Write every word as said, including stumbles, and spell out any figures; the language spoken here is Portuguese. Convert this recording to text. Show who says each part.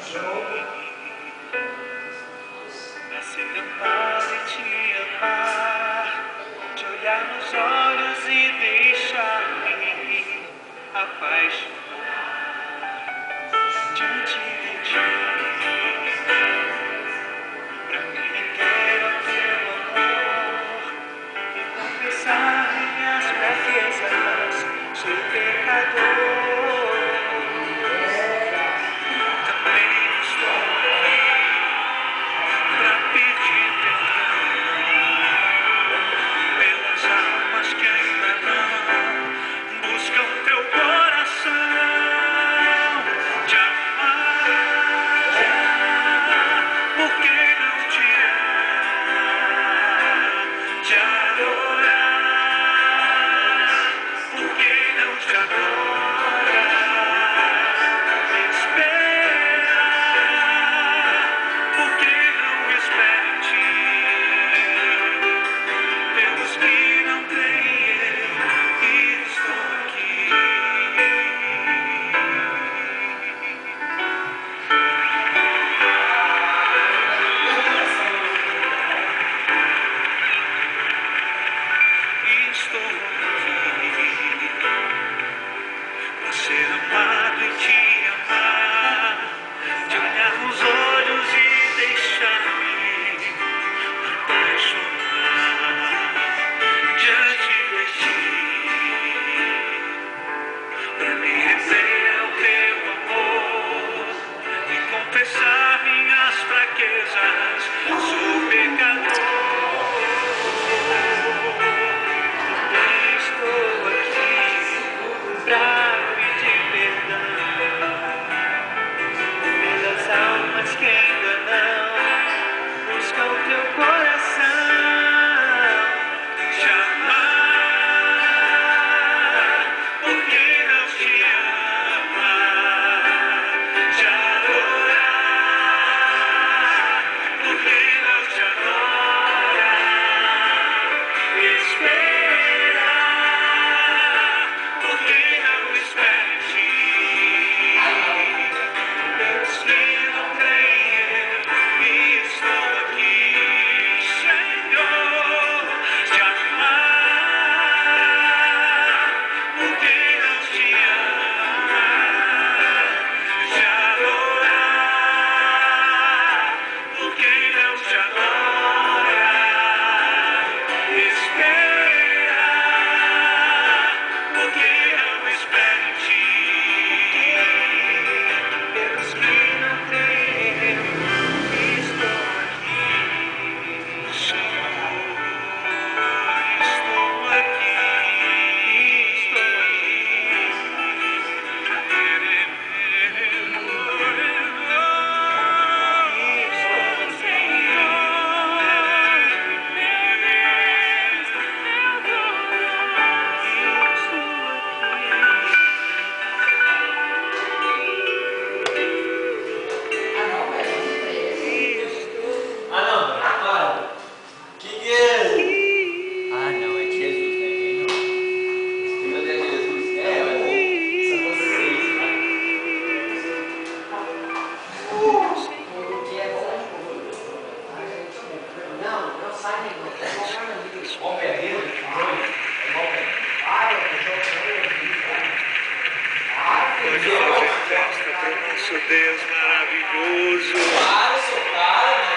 Speaker 1: Pra ser amado e te amar, te olhar nos olhos e deixar-me apaixonar diante de ti. Pra me render ao teu amor e confessar minhas fraquezas, sou pecador. Também estou aqui pra pedir perdão pelas almas que ainda não buscam teu coração. Te amar, porque não te amar? Te adorar, porque não te adorar? Esperar, porque não espera em ti? Pelos que não creem, eu estou aqui. Estou aqui pra ser amado e te amar, te olhar nos olhos e deixar-me apaixonar diante de ti, pra me render ao teu amor e confessar minhas fraquezas. Sou pecador. Estou aqui pra pedir perdão pelas almas que ainda não buscam teu coração. Te amar, porque não te amar? Te adorar, porque não te adorar? Esperar, porque não espera em ti? Pelos que não creem, eu estou aqui, Senhor. Te amar, porque não te amar? Te adorar, porque não te adorar? Esperar, porque não espera em ti? Pelos que não creem, estou aqui, Senhor. Estou aqui, estou aqui pra querer
Speaker 2: Ah, não, para. Que que é?
Speaker 3: Ah, não, é de Jesus, né? Ele não.
Speaker 2: Meu Deus, Jesus. É, mas são vocês, cara. O que é bom? Não, não sai nem. Bom perdido, dois. É bom perdido. Ah, eu tô
Speaker 1: Hoje é festa pro nosso Deus maravilhoso.
Speaker 2: Para, seu cara, né?